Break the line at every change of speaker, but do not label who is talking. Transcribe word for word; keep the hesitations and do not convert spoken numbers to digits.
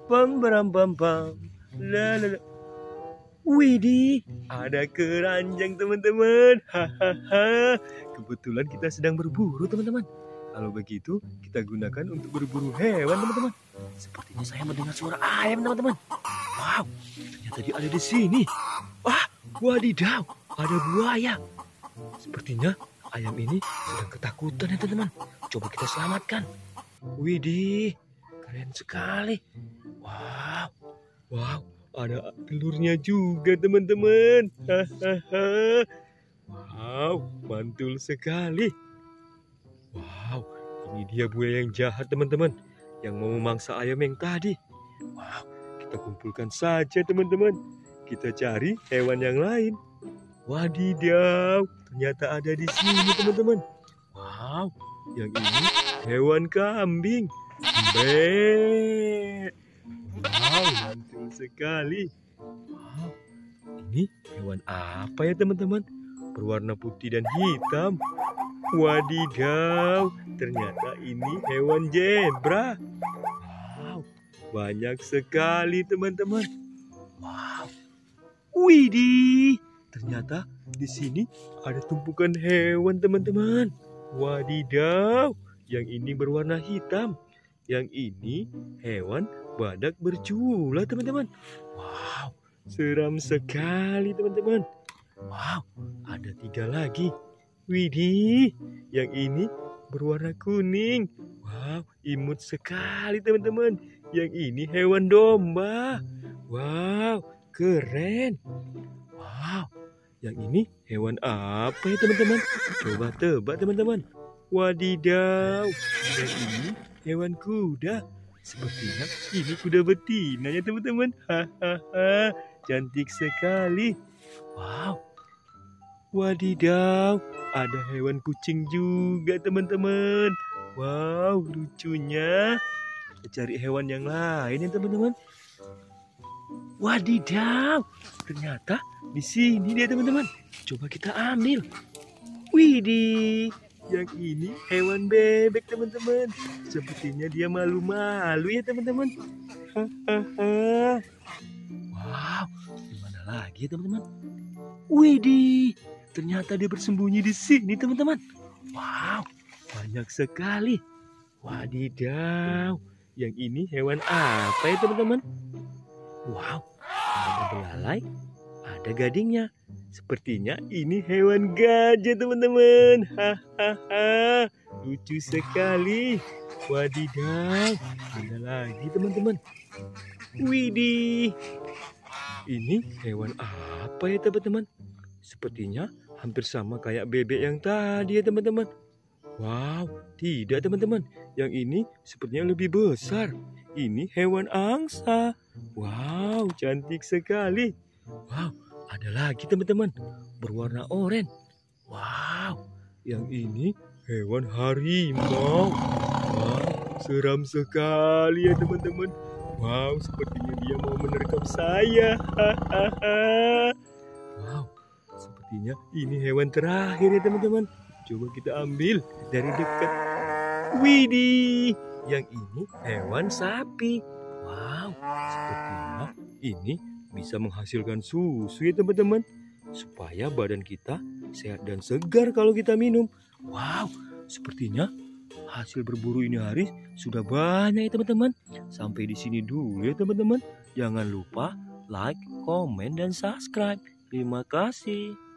Pam pam pam pam. La la la. Widih, ada keranjang teman-teman. Hahaha. Kebetulan kita sedang berburu teman-teman. Kalau begitu kita gunakan untuk berburu hewan teman-teman. Sepertinya saya mendengar suara ayam teman-teman. Wow, ternyata dia ada di sini. Wah, wadidaw, ada buaya. Sepertinya ayam ini sedang ketakutan ya teman-teman. Coba kita selamatkan. Widih, keren sekali. Wow, wow, ada telurnya juga teman-teman. Hahaha. Wow, mantul sekali. Wow, ini dia buaya yang jahat teman-teman, yang mau memangsa ayam yang tadi. Wow, kita kumpulkan saja teman-teman. Kita cari hewan yang lain. Wadidaw, ternyata ada di sini teman-teman. Wow, yang ini hewan kambing. Be. Wow, mantul sekali. Wow, ini hewan apa ya teman-teman? Berwarna putih dan hitam. Wadidaw, ternyata ini hewan zebra. Wow, banyak sekali teman-teman. Wow, widih, ternyata di sini ada tumpukan hewan teman-teman. Wadidaw, yang ini berwarna hitam. Yang ini hewan badak bercula teman-teman. Wow, seram sekali teman-teman. Wow, ada tiga lagi. Widih, yang ini berwarna kuning. Wow, imut sekali teman-teman. Yang ini hewan domba. Wow, keren. Wow, yang ini hewan apa ya teman-teman? Coba tebak teman-teman. Wadidaw, yang ini hewan kuda. Sepertinya ini kuda betina ya teman-teman. Hahaha, cantik sekali. Wow, wadidaw, ada hewan kucing juga teman-teman. Wow, lucunya. Kita cari hewan yang lain ya teman-teman. Wadidaw, ternyata di sini dia teman-teman. Coba kita ambil. Widih, yang ini hewan bebek teman-teman. Sepertinya dia malu-malu ya teman-teman. Hahaha. Wow, gimana lagi ya teman-teman? Widih, ternyata dia bersembunyi di sini teman-teman. Wow, banyak sekali. Wadidaw, yang ini hewan apa ya teman-teman? Wow, ada belalai, ada gadingnya. Sepertinya ini hewan gajah teman-teman. Hahaha, lucu sekali. Wadidaw, ada lagi teman-teman. Widih, ini hewan apa ya teman-teman? Sepertinya hampir sama kayak bebek yang tadi ya teman-teman. Wow, tidak teman-teman. Yang ini sepertinya lebih besar. Ini hewan angsa. Wow, cantik sekali. Wow, ada lagi teman-teman. Berwarna oranye. Wow, yang ini hewan harimau. Wow, seram sekali ya teman-teman. Wow, sepertinya dia mau menerkam saya. Hahaha. Wow, sepertinya ini hewan terakhir ya teman-teman. Coba kita ambil dari dekat. Widih, yang ini hewan sapi. Wow, sepertinya ini bisa menghasilkan susu ya teman-teman. Supaya badan kita sehat dan segar kalau kita minum. Wow, sepertinya hasil berburu ini hari sudah banyak ya teman-teman. Sampai di sini dulu ya teman-teman. Jangan lupa like, komen, dan subscribe. Terima kasih.